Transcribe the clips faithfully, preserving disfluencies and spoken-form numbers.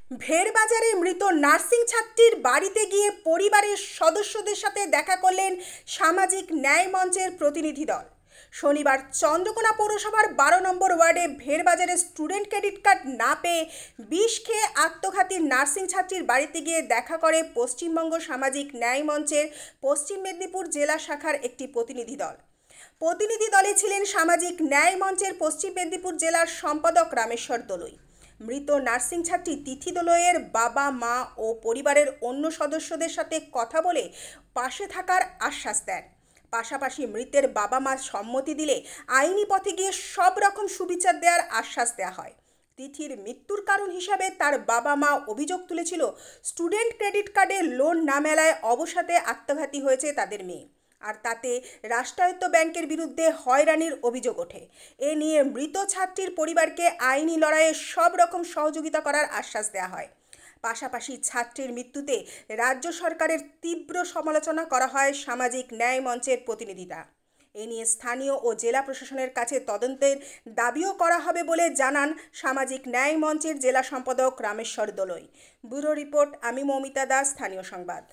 ভেড়বাজারে মৃত নার্সিং ছাত্রীর বাড়িতে গিয়ে পরিবারের সদস্যদের সাথে দেখা করলেন সামাজিক ন্যায় মঞ্চের প্রতিনিধি দল। শনিবার চন্দ্রকোনা পৌরসভার বারো নম্বর ওয়ার্ডে ভেড়বাজারে স্টুডেন্ট ক্রেডিট কার্ড না পেয়ে বিষ খেয়ে আত্মঘাতী নার্সিং ছাত্রীর বাড়িতে গিয়ে দেখা করে পশ্চিমবঙ্গ সামাজিক ন্যায় মঞ্চের পশ্চিম মেদিনীপুর জেলা শাখার একটি প্রতিনিধি দল। প্রতিনিধি দলে ছিলেন সামাজিক ন্যায় মঞ্চের পশ্চিম মেদিনীপুর জেলার সম্পাদক রামেশ্বর দলুই। মৃত নার্সিং ছাত্রী তিথি দলুইয়ের বাবা মা ও পরিবারের অন্য সদস্যদের সাথে কথা বলে পাশে থাকার আশ্বাস দেন। পাশাপাশি মৃতের বাবা মা সম্মতি দিলে আইনি পথে গিয়ে সব রকম সুবিচার দেওয়ার আশ্বাস দেওয়া হয়। তিথির মৃত্যুর কারণ হিসাবে তার বাবা মা অভিযোগ তুলেছিল স্টুডেন্ট ক্রেডিট কার্ডে লোন না মেলায় অবসাদে আত্মঘাতী হয়েছে তাদের মেয়ে, আর তাতে রাষ্ট্রায়ত্ত ব্যাংকের বিরুদ্ধে হয়রানির অভিযোগ ওঠে। এ নিয়ে মৃত ছাত্রীর পরিবারকে আইনি লড়াইয়ে সব রকম সহযোগিতা করার আশ্বাস দেওয়া হয়। পাশাপাশি ছাত্রীর মৃত্যুতে রাজ্য সরকারের তীব্র সমালোচনা করা হয় সামাজিক ন্যায় মঞ্চের প্রতিনিধিরা। এ নিয়ে স্থানীয় ও জেলা প্রশাসনের কাছে তদন্তের দাবিও করা হবে বলে জানান সামাজিক ন্যায় মঞ্চের জেলা সম্পাদক রামেশ্বর দলুই। ব্যুরো রিপোর্ট, আমি মৌমিতা দাস, স্থানীয় সংবাদ।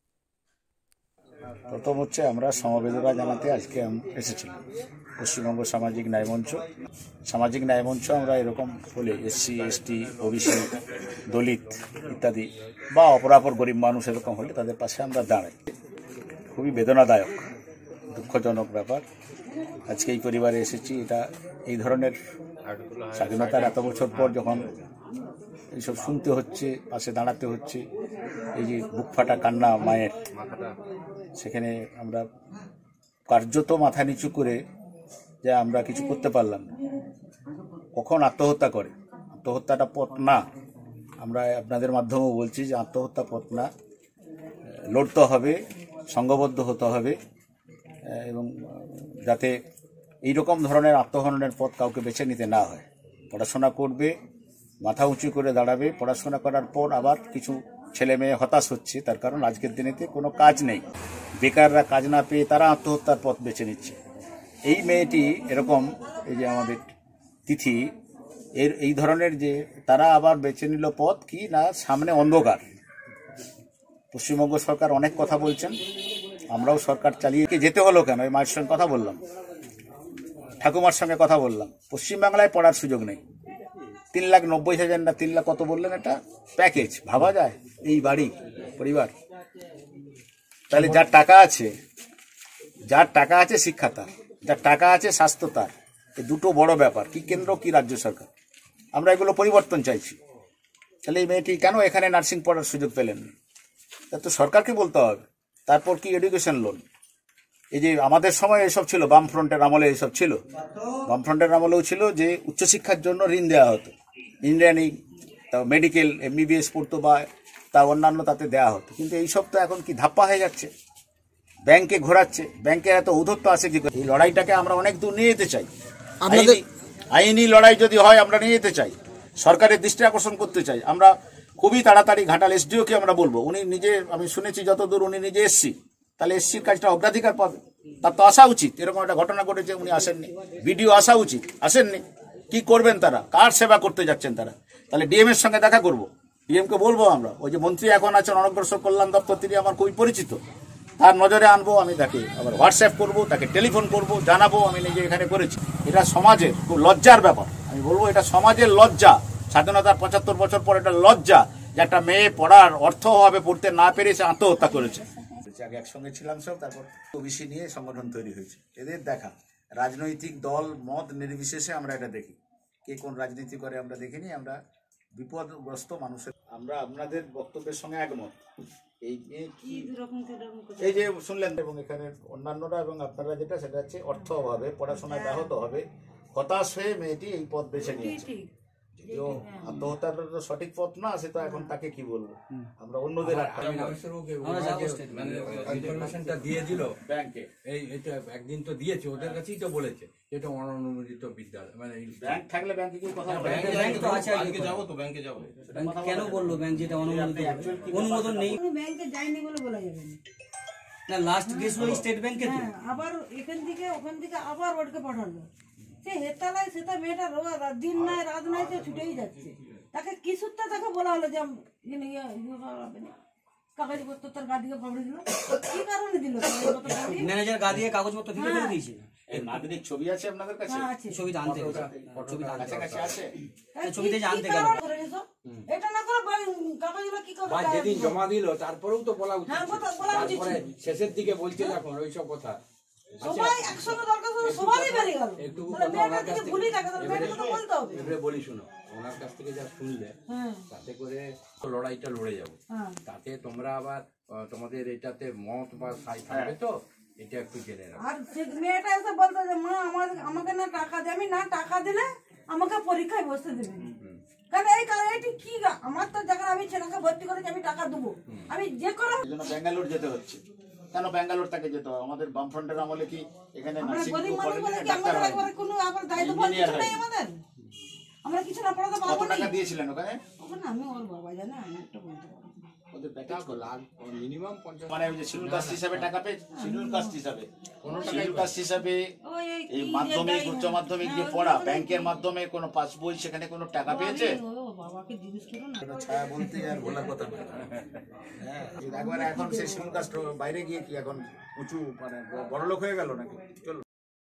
প্রথম হচ্ছে আমরা সমবেদনা জানাতে আজকে এসেছিলাম পশ্চিমবঙ্গ সামাজিক ন্যায় মঞ্চ। সামাজিক ন্যায় মঞ্চ আমরা এরকম বলে এসসি এসটি ওবিসি দলিত ইত্যাদি বা অপরাপর গরিব মানুষ এরকম হলে তাদের পাশে আমরা দাঁড়াই। খুবই বেদনাদায়ক, দুঃখজনক ব্যাপার। আজকে এই পরিবারে এসেছি। এটা এই ধরনের স্বাধীনতার এত বছর পর যখন এইসব শুনতে হচ্ছে, পাশে দাঁড়াতে হচ্ছে, এই যে বুক ফাটা কান্না মায়ের, সেখানে আমরা কার্যত মাথা নিচু করে যে আমরা কিছু করতে পারলাম না। কখন আত্মহত্যা করে, আত্মহত্যাটা পথ না। আমরা আপনাদের মাধ্যমেও বলছি যে আত্মহত্যা পথ না, লড়তে হবে, সংঘবদ্ধ হতে হবে, এবং যাতে এইরকম ধরনের আত্মহননের পথ কাউকে বেছে নিতে না হয়। পড়াশোনা করবে, মাথা উঁচু করে দাঁড়াবে। পড়াশোনা করার পর আবার কিছু ছেলে মেয়ে হতাশ হচ্ছে, তার কারণ আজকের দিনেতে কোনো কাজ নেই। বেকাররা কাজ না পেয়ে তারা আত্মহত্যার পথ বেছে নিচ্ছে। এই মেয়েটি এরকম, এই যে আমাদের তিথি, এর এই ধরনের যে তারা আবার বেছে নিল পথ কি না, সামনে অন্ধকার। পশ্চিমবঙ্গ সরকার অনেক কথা বলছেন, আমরাও সরকার চালিয়ে যেতে হলো কেন? এই মায়ের সঙ্গে কথা বললাম, ঠাকুমার সঙ্গে কথা বললাম। পশ্চিমবাংলায় পড়ার সুযোগ নেই। তিন লাখ নব্বই হাজার না তিন লাখ কত বললেন, এটা প্যাকেজ ভাবা যায়? এই বাড়ি পরিবার, তাহলে যার টাকা আছে, যার টাকা আছে শিক্ষা তার, যার টাকা আছে স্বাস্থ্য তার। এই দুটো বড় ব্যাপার, কি কেন্দ্র কি রাজ্য সরকার। আমরা এগুলো পরিবর্তন চাইছি। তাহলে এই মেয়েটি কেন এখানে নার্সিং পড়ার সুযোগ পেলেন? তা তো সরকারকে বলতে হবে। তারপর কি এডুকেশন লোন, এই যে আমাদের সময় এসব ছিল, বামফ্রন্টের আমলে এসব ছিল। বামফ্রন্টের আমলেও ছিল যে উচ্চশিক্ষার জন্য ঋণ দেওয়া হতো, ইঞ্জিনিয়ারিং, তা মেডিকেল এমবিবিএস পড়তো বা তা অন্যান্য তাতে দেওয়া হতো। কিন্তু এইসব তো এখন কি ধাপ্পা হয়ে যাচ্ছে, ব্যাংকে ঘোরাচ্ছে। ব্যাংকে এত ঔদ্ধত্য আছে কি? এই লড়াইটাকে আমরা অনেক দূর নিয়ে যেতে চাই। আইনি লড়াই যদি হয় আমরা নিয়ে যেতে চাই, সরকারের দৃষ্টি আকর্ষণ করতে চাই। আমরা খুবই তাড়াতাড়ি ঘাটাল এসডিওকে আমরা বলবো, উনি নিজে, আমি শুনেছি যতদূর উনি নিজে এসছি, তাহলে এসসির কাজটা অগ্রাধিকার পাবে। তার তো আসা উচিত। এরকম একটা ঘটনা ঘটেছে, উনি আসেননি। ভিডিও আসা উচিত, আসেননি। কি করবেন তারা? কার সেবা করতে যাচ্ছেন তারা? তাহলে ডিএম এর সঙ্গে দেখা করবো, ডিএম কে বলবো আমরা, ওই যে মন্ত্রী এখন আছেন অনগ্রসর কল্যাণ দপ্তর, তিনি আমার খুবই পরিচিত, তার নজরে আনবো। আমি তাকে আবার হোয়াটসঅ্যাপ করবো, তাকে টেলিফোন করবো, জানাবো আমি নিজে এখানে করেছি। এটা সমাজের খুব লজ্জার ব্যাপার। আমি বলবো এটা সমাজের লজ্জা। স্বাধীনতার পঁচাত্তর বছর পর এটা লজ্জা যে একটা মেয়ে পড়ার অর্থভাবে পড়তে না পেরে সে আত্মহত্যা করেছে। আগে একসঙ্গে ছিলাম সব, তারপর ওবিসি নিয়ে সংগঠন তৈরি হয়েছে। এদের দেখা রাজনৈতিক দল মত নির্বিশেষে আমরা এটা দেখি, কে কোন রাজনীতি করে আমরা দেখিনি। আমরা বিপদগ্রস্ত মানুষের, আমরা আপনাদের বক্তব্যের সঙ্গে একমত। এই এই যে শুনলেন, এবং এখানে অন্যান্যরা এবং আপনারা যেটা, সেটা হচ্ছে অর্থ অভাবে পড়াশোনায় ব্যাহত হবে হতাশ হয়ে মেয়েটি এই পথ বেছে নিয়েছে। যদিও আত্মহত্যার সঠিক পথ না, সে তো এখন তাকে কি বলবো, আমরা অন্যদের ইনফরমেশনটা দিয়ে দিল ব্যাংকে, এই এটা একদিন তো দিয়েছে, ওদের কাছেই তো বলেছে এটা অননুমোদিত বিদ্যালয়, মানে ব্যাংক থাকলে ব্যাংকে কি কথা বলে? ব্যাংকে তো আছে, আজকে যাবো তো ব্যাংকে যাবো। কেন বললো ব্যাংক যেটা অনুমোদিত, অনুমোদন নেই? ব্যাংকে যায়নি বলে বলা যাবে না। লাস্ট গেছিল স্টেট ব্যাংকে, তো আবার এখান থেকে ওখান থেকে আবার ওটকে পাঠালো। সে হেতালায় সেটা মেয়েটা রোয়া দিন নাই রাত নাই, সে ছুটেই যাচ্ছে। তাকে কিছুটা তাকে বলা হলো যে আম- ইয়ে- ইয়ে- ইয়ে করা হবে না। কাগজপত্র তার গা দিয়ে ফাবড়ে দিল কি কারণে দিল কাগজপত্র গা দিয়ে? ম্যানেজার গা দিয়ে কাগজপত্র ফিরে ফেলে দিয়েছে। এই নাতনির ছবি আছে আপনাদের কাছে? হ্যাঁ, আছে। ছবিটা আনতে গেছে। ছবিটা আনতে কাছাকাছি আছে? তাই ছবিতে কি- যে কি আনতে গেল। কারণে করে নিছো? এটা না করে বাড়ি- কাগজগুলো কি করে বা গায়ে যেদিন দিল? জমা দিল তারপরেও তো বলা উচিত হ্যাঁ, ছিল। বলা- বলা উচিত তারপরে ছিল। শেষের দিকে বলছে যখন ওইসব কথা সবাই একসঙ্গে দরকার ছিল, সবারই বেরিয়ে গেল। একটু তাহলে কথা মেয়েটার ওনার কাছ দিকে থেকে- ভুলই থাকে, তাহলে এবারে- মেয়েটাকে তো বলতে হবে। এবারে বলি শুনো, ওনার কাছ থেকে যা শুনলে হ্যাঁ, তাতে করে তো লড়াইটা লড়ে যাবো। হ্যাঁ। তাতে তোমরা আবার আহ, তোমাদের এটাতে মত বা সাই থাকবে তো এটা একটু জেনে রাখো। আর সে মেয়েটা এসে বলতো যে মা আমার আমাকে না টাকা দে, আমি না টাকা দিলে আমাকে পরীক্ষায় বসতে দেবে না। কারণ এই কারণ এটি কি গা- আমার তো যখন আমি ছেলেকে ভর্তি করেছি আমি টাকা দেবো, আমি যে করে এই জন্য ব্যাঙ্গালোর যেতে হচ্ছে। কেন ব্যাঙ্গালোর তাকে যেতে হবে? আমাদের বামফ্রন্টের আমলে কি এখানে আমরা নার্সিং গরিব মানুষ বলে কি ডাক্তার আমাদের হয় একবারে কোনো আবার দায়িত্ব Engineer কিছু হয়। নেই আমাদের, আমরা কিছু না পড়াতে কত পারবো না। টাকা দিয়েছিলেন ওখানে? ওখানে আমি ওর বাবা জানে, আমি একটা বলতে পারবো না। ওদের প্যাকেজ কত? মিনিমাম পঞ্চাশ মানে ওই যে শিডিউল কাস্ট হিসাবে টাকা পেয়ে শিডিউল কাস্ট হিসাবে কোনো শিডিউল কাস্ট হিসাবে ওই এই এই কি যে মাধ্যমিক দায়ী- উচ্চ মাধ্যমিক হ্যাঁ, দিয়ে ওই পড়া জন্য ব্যাংকের মাধ্যমে কোনো পাসবই সেখানে কোনো টাকা পেয়েছে? আমি ও বাবাকে জিজ্ঞেস করো না। ছায়া বলতে আর বলার কথা নয়। একবার এখন সেই শিডিউল কাস্ট বাইরে গিয়ে কি এখন উঁচু মানে বড় লোক হয়ে গেল নাকি? চলো